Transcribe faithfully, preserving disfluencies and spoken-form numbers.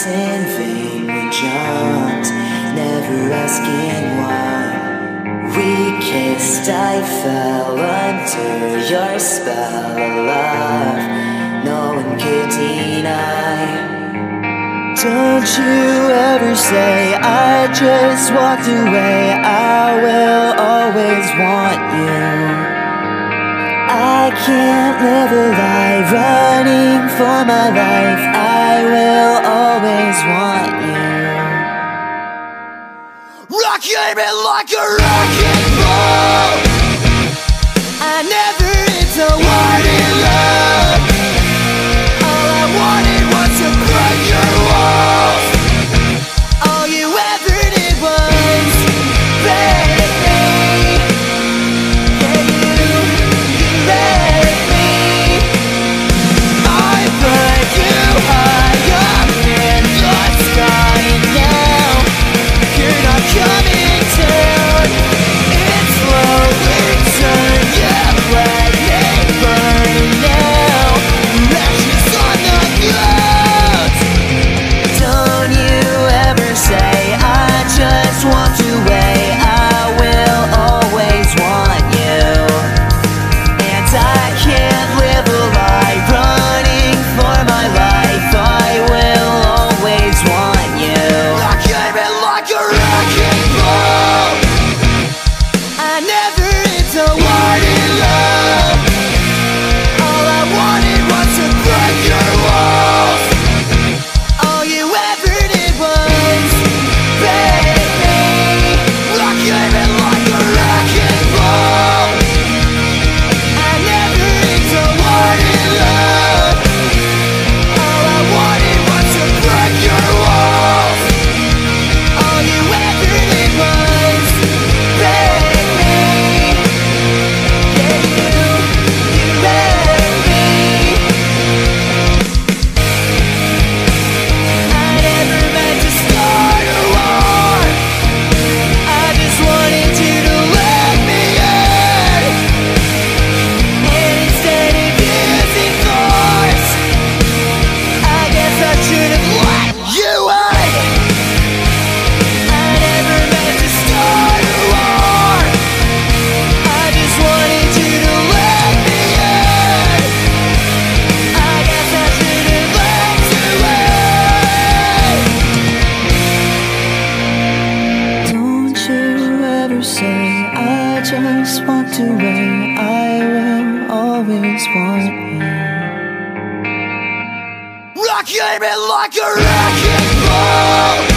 in vain. We jumped, never asking why. We kissed, I fell under your spell of love no one could deny. Don't you ever say I just walked away. I will always want you. I can't live a lie running for my life. I will always want you. Rocking me like a wrecking ball. I never into wanting love. All I wanted was to break your walls. All you ever did was beg me. Yeah, you, you begged me. I put you high up in the sky, and now you're not coming down. It's slowly turned, yeah, let it burn now. Ashes on the ground. Don't you ever say I just walked away. I will always want you. And I can't live a lie running for my life. I will always want you. I came in like a wrecking ball. I never into wanting love. All I wanted was to break your walls. All you ever did was beg me. I came in like a wrecking ball. I never into wanting love. All I wanted was to break your walls. All you ever did was beg me. Yeah, you, you begged me. I never meant to start a war. I just wanted you to let me in. And instead of using force, I guess I should have let you in. I never meant to start a war. I just wanted you to let me in. I guess I should have let you in. Don't you ever say I just walked away. I will always want you. Rocking me like a wrecking ball.